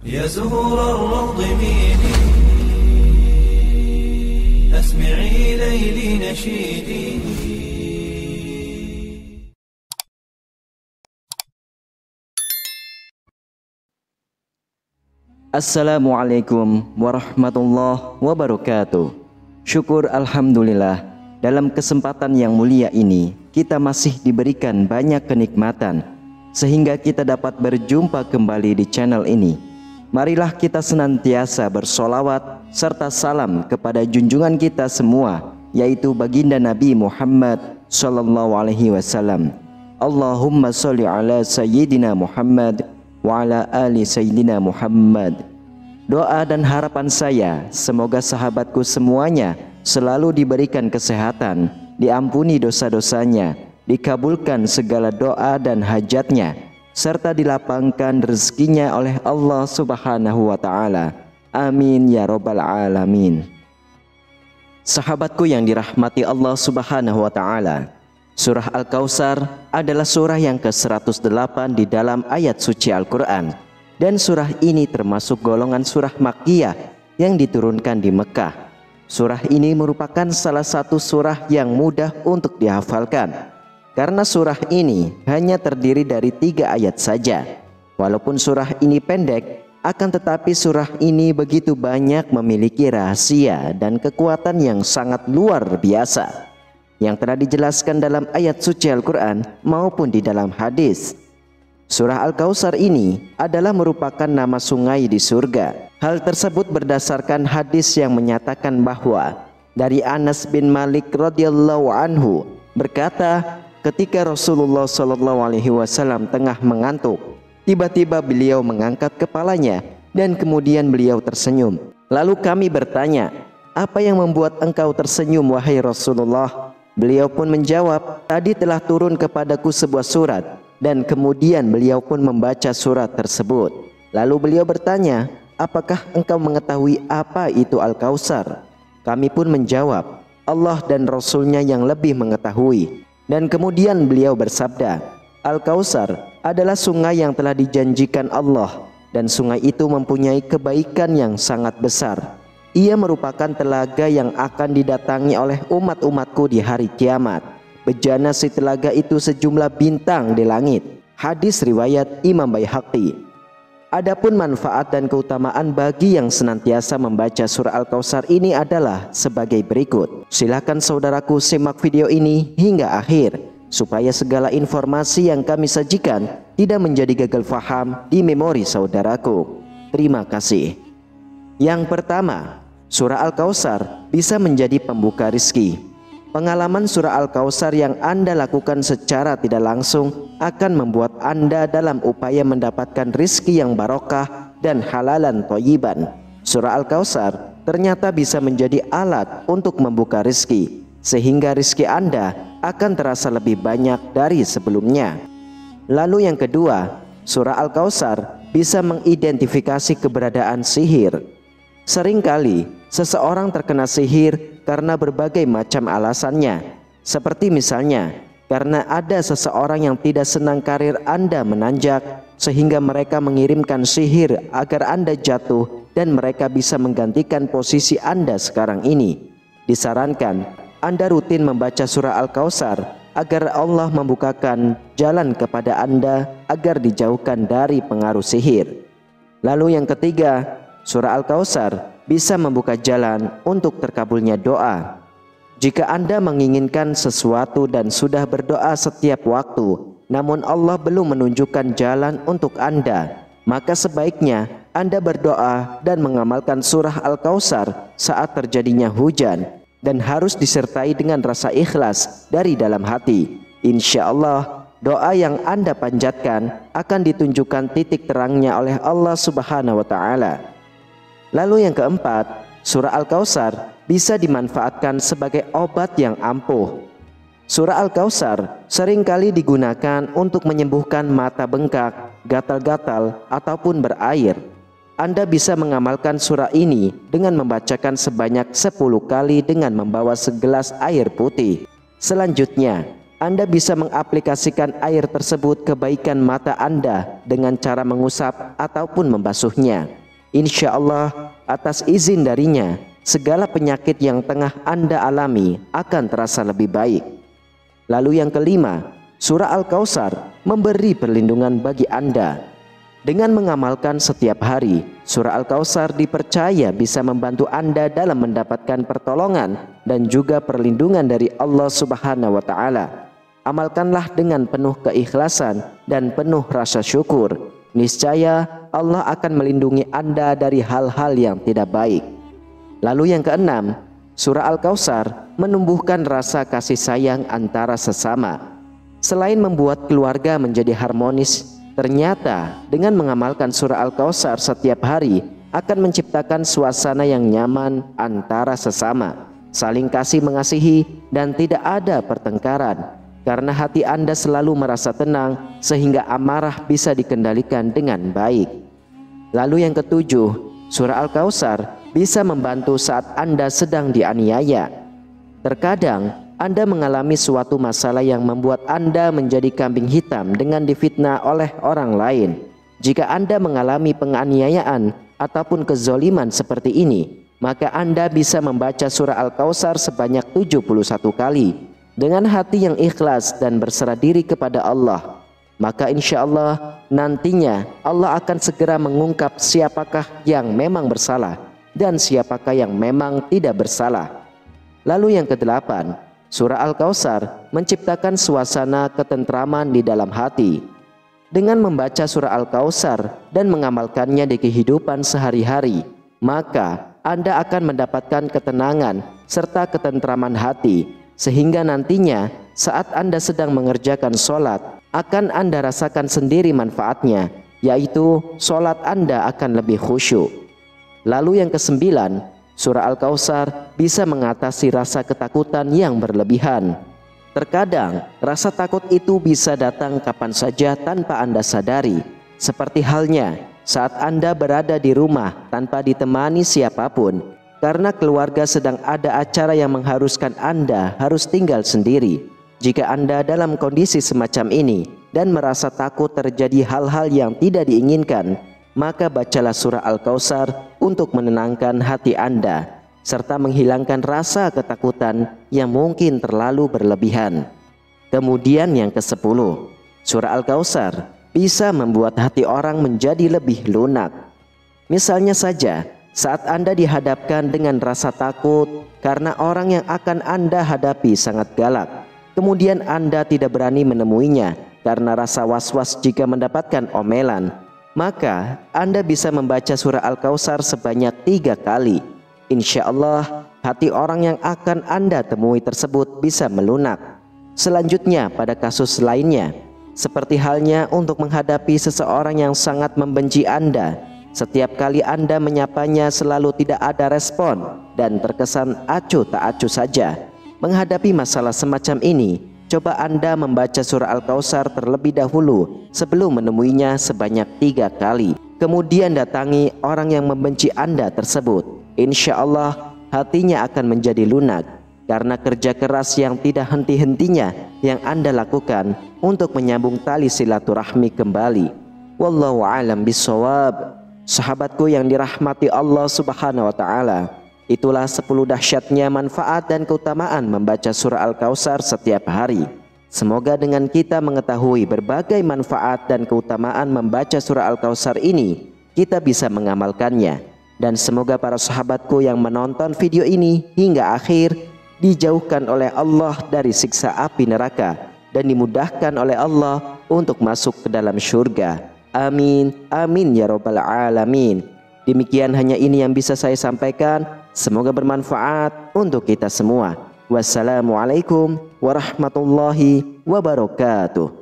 يا زهور الروض ميلي أسمعي ليلي نشيدي. Assalamualaikum warahmatullahi wabarakatuh. Syukur alhamdulillah, dalam kesempatan yang mulia ini kita masih diberikan banyak kenikmatan sehingga kita dapat berjumpa kembali di channel ini. Marilah kita senantiasa bersolawat serta salam kepada junjungan kita semua, yaitu baginda Nabi Muhammad sallallahu alaihi wasallam. Allahumma sholli ala sayyidina Muhammad wa ala ali sayyidina Muhammad. Doa dan harapan saya, semoga sahabatku semuanya selalu diberikan kesehatan, diampuni dosa-dosanya, dikabulkan segala doa dan hajatnya, serta dilapangkan rezekinya oleh Allah Subhanahu wa Ta'ala. Amin ya Rabbal Alamin. Sahabatku yang dirahmati Allah Subhanahu wa Ta'ala, surah Al-Kautsar adalah surah yang ke-108 di dalam ayat suci Al-Quran, dan surah ini termasuk golongan surah Makkiyah yang diturunkan di Mekah. Surah ini merupakan salah satu surah yang mudah untuk dihafalkan, karena surah ini hanya terdiri dari 3 ayat saja. Walaupun surah ini pendek, akan tetapi surah ini begitu banyak memiliki rahasia dan kekuatan yang sangat luar biasa, yang telah dijelaskan dalam ayat suci Al-Quran maupun di dalam hadis. Surah Al-Kautsar ini adalah merupakan nama sungai di surga. Hal tersebut berdasarkan hadis yang menyatakan bahwa dari Anas bin Malik radhiyallahu anhu berkata, ketika Rasulullah sallallahu alaihi wasallam tengah mengantuk, tiba-tiba beliau mengangkat kepalanya dan kemudian beliau tersenyum. Lalu kami bertanya, "Apa yang membuat engkau tersenyum wahai Rasulullah?" Beliau pun menjawab, "Tadi telah turun kepadaku sebuah surat." Dan kemudian beliau pun membaca surat tersebut. Lalu beliau bertanya, "Apakah engkau mengetahui apa itu Al-Kautsar?" Kami pun menjawab, "Allah dan Rasulnya yang lebih mengetahui." Dan kemudian beliau bersabda, "Al-Kautsar adalah sungai yang telah dijanjikan Allah, dan sungai itu mempunyai kebaikan yang sangat besar. Ia merupakan telaga yang akan didatangi oleh umat-umatku di hari kiamat. Bejana si telaga itu sejumlah bintang di langit." Hadis riwayat Imam Baihaqi. Adapun manfaat dan keutamaan bagi yang senantiasa membaca surah Al-Kautsar ini adalah sebagai berikut. Silakan saudaraku simak video ini hingga akhir, supaya segala informasi yang kami sajikan tidak menjadi gagal faham di memori saudaraku. Terima kasih. Yang pertama, surah Al-Kautsar bisa menjadi pembuka rizki. Pengalaman surah Al-Kautsar yang Anda lakukan secara tidak langsung akan membuat Anda dalam upaya mendapatkan rizki yang barokah dan halalan thayyiban. Surah Al-Kautsar ternyata bisa menjadi alat untuk membuka rizki, sehingga rizki Anda akan terasa lebih banyak dari sebelumnya. Lalu yang kedua, surah Al-Kautsar bisa mengidentifikasi keberadaan sihir. Seringkali seseorang terkena sihir karena berbagai macam alasannya, seperti misalnya karena ada seseorang yang tidak senang karir Anda menanjak, sehingga mereka mengirimkan sihir agar Anda jatuh dan mereka bisa menggantikan posisi Anda sekarang ini. Disarankan Anda rutin membaca surah Al-Kautsar agar Allah membukakan jalan kepada Anda agar dijauhkan dari pengaruh sihir. Lalu yang ketiga, surah Al-Kautsar bisa membuka jalan untuk terkabulnya doa. Jika Anda menginginkan sesuatu dan sudah berdoa setiap waktu, namun Allah belum menunjukkan jalan untuk Anda, maka sebaiknya Anda berdoa dan mengamalkan surah Al-Kautsar saat terjadinya hujan, dan harus disertai dengan rasa ikhlas dari dalam hati. Insya Allah, doa yang Anda panjatkan akan ditunjukkan titik terangnya oleh Allah Subhanahu wa Ta'ala. Lalu yang keempat, surah Al-Kautsar bisa dimanfaatkan sebagai obat yang ampuh. Surah Al-Kautsar seringkali digunakan untuk menyembuhkan mata bengkak, gatal-gatal, ataupun berair. Anda bisa mengamalkan surah ini dengan membacakan sebanyak 10 kali dengan membawa segelas air putih. Selanjutnya, Anda bisa mengaplikasikan air tersebut ke kebaikan mata Anda dengan cara mengusap ataupun membasuhnya. Insya Allah, atas izin darinya, segala penyakit yang tengah Anda alami akan terasa lebih baik. Lalu yang kelima, surah Al-Kautsar memberi perlindungan bagi Anda. Dengan mengamalkan setiap hari, surah Al-Kautsar dipercaya bisa membantu Anda dalam mendapatkan pertolongan dan juga perlindungan dari Allah Subhanahu wa Ta'ala. Amalkanlah dengan penuh keikhlasan dan penuh rasa syukur. Niscaya Allah akan melindungi Anda dari hal-hal yang tidak baik. Lalu yang keenam, surah Al-Kautsar menumbuhkan rasa kasih sayang antara sesama. Selain membuat keluarga menjadi harmonis, ternyata dengan mengamalkan surah Al-Kautsar setiap hari akan menciptakan suasana yang nyaman antara sesama, saling kasih mengasihi dan tidak ada pertengkaran. Karena hati Anda selalu merasa tenang sehingga amarah bisa dikendalikan dengan baik. Lalu yang ketujuh, surah Al-Kautsar bisa membantu saat Anda sedang dianiaya. Terkadang Anda mengalami suatu masalah yang membuat Anda menjadi kambing hitam dengan difitnah oleh orang lain. Jika Anda mengalami penganiayaan ataupun kezoliman seperti ini, maka Anda bisa membaca surah Al-Kautsar sebanyak 71 kali dengan hati yang ikhlas dan berserah diri kepada Allah. Maka insya Allah nantinya Allah akan segera mengungkap siapakah yang memang bersalah dan siapakah yang memang tidak bersalah. Lalu yang kedelapan, surah Al-Kautsar menciptakan suasana ketentraman di dalam hati. Dengan membaca surah Al-Kautsar dan mengamalkannya di kehidupan sehari-hari, maka Anda akan mendapatkan ketenangan serta ketentraman hati, sehingga nantinya saat Anda sedang mengerjakan sholat akan Anda rasakan sendiri manfaatnya, yaitu sholat Anda akan lebih khusyuk. Lalu yang kesembilan, surah Al-Kautsar bisa mengatasi rasa ketakutan yang berlebihan. Terkadang rasa takut itu bisa datang kapan saja tanpa Anda sadari, seperti halnya saat Anda berada di rumah tanpa ditemani siapapun, karena keluarga sedang ada acara yang mengharuskan Anda harus tinggal sendiri. Jika Anda dalam kondisi semacam ini dan merasa takut terjadi hal-hal yang tidak diinginkan, maka bacalah surah Al-Kautsar untuk menenangkan hati Anda serta menghilangkan rasa ketakutan yang mungkin terlalu berlebihan. Kemudian yang ke-10, surah Al-Kautsar bisa membuat hati orang menjadi lebih lunak. Misalnya saja, saat Anda dihadapkan dengan rasa takut karena orang yang akan Anda hadapi sangat galak, kemudian Anda tidak berani menemuinya karena rasa was-was jika mendapatkan omelan, maka Anda bisa membaca surah Al-Kautsar sebanyak 3 kali. Insya Allah hati orang yang akan Anda temui tersebut bisa melunak. Selanjutnya pada kasus lainnya, seperti halnya untuk menghadapi seseorang yang sangat membenci Anda, setiap kali Anda menyapanya selalu tidak ada respon dan terkesan acuh tak acuh saja. Menghadapi masalah semacam ini, coba Anda membaca surah Al-Kautsar terlebih dahulu sebelum menemuinya sebanyak 3 kali. Kemudian datangi orang yang membenci Anda tersebut. Insya Allah hatinya akan menjadi lunak karena kerja keras yang tidak henti-hentinya yang Anda lakukan untuk menyambung tali silaturahmi kembali. Wallahu a'lam bishawab. Sahabatku yang dirahmati Allah Subhanahu wa Ta'ala, itulah 10 dahsyatnya manfaat dan keutamaan membaca surah Al-Kautsar setiap hari. Semoga dengan kita mengetahui berbagai manfaat dan keutamaan membaca surah Al-Kautsar ini, kita bisa mengamalkannya. Dan semoga para sahabatku yang menonton video ini hingga akhir dijauhkan oleh Allah dari siksa api neraka dan dimudahkan oleh Allah untuk masuk ke dalam surga. Amin, amin ya rabbal alamin. Demikian hanya ini yang bisa saya sampaikan. Semoga bermanfaat untuk kita semua. Wassalamualaikum warahmatullahi wabarakatuh.